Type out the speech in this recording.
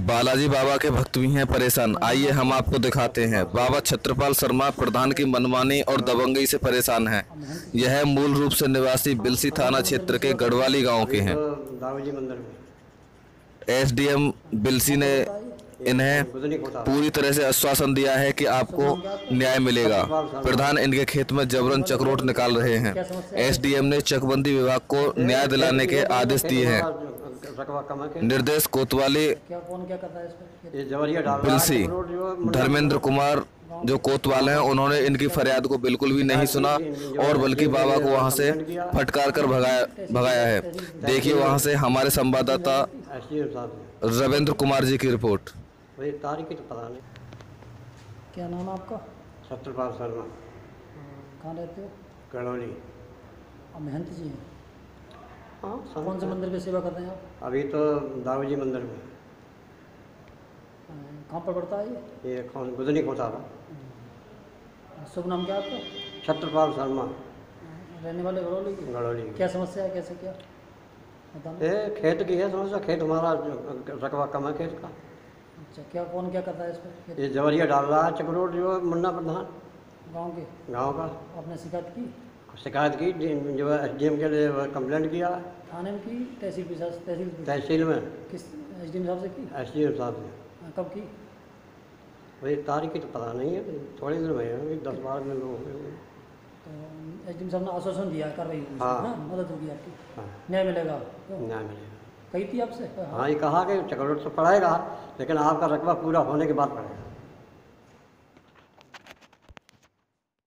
बालाजी बाबा के भक्त भी हैं परेशान। आइए हम आपको दिखाते हैं। बाबा छत्रपाल शर्मा प्रधान की मनमानी और दबंगई से परेशान हैं। यह मूल रूप से निवासी बिलसी थाना क्षेत्र के गढ़वाली गांव के हैं। एसडीएम बिलसी ने इन्हें पूरी तरह से आश्वासन दिया है कि आपको न्याय मिलेगा। प्रधान इनके खेत में जबरन चक्रोट निकाल रहे हैं। एसडीएम ने चकबंदी विभाग को न्याय दिलाने के आदेश दिए हैं। निर्देश कोतवाली बिलसी धर्मेंद्र कुमार जो कोतवाल हैं, उन्होंने इनकी फरियाद को बिल्कुल भी नहीं सुना और बल्कि बाबा को वहां से फटकार कर भगाया है। देखिए वहां से हमारे संवाददाता रविंद्र कुमार जी की रिपोर्ट। तारीख तो पता नहीं। क्या नाम है आपका? छत्रपाल शर्मा। कहाँ रहते हो? गढ़ौली। आप महंत जी हैं? हाँ। कौन से मंदिर की सेवा कर रहे हैं आप? अभी तो दाऊजी मंदिर में। कहाँ पर पड़ता है ये कौन गुजनी खोता था। शुभ नाम क्या आपका? छत्रपाल शर्मा। रहने वाले गढ़ौली की? गढ़ौली। क्या समस्या है, कैसे क्या बताना? ये खेत की है समस्या। खेत हमारा रकबा कम है खेत का। अच्छा, क्या कौन क्या करता है इस पर? ये जवरिया डाल रहा है चक्रोट जो मुन्ना प्रधान गाँव का। आपने शिकायत की? शिकायत की जो एसडीएम के लिए कंप्लेंट किया है। थाने में की? तहसील में? किस एसडीएम साहब से की? एसडीएम साहब से। कब की? वही तारीख की तो पता नहीं है। थोड़ी दिन में है, 10-12 दिन लोग हो गए। तो एसडीएम साहब ने आश्वासन दिया कर रही हूँ। हाँ। मदद होगी आपकी। हाँ। न्याय मिलेगा? न्याय मिलेगा। कही थी आपसे? हाँ, ये कहा कि चक्रोट तो पड़ेगा लेकिन आपका रकबा पूरा होने के बाद पड़ेगा।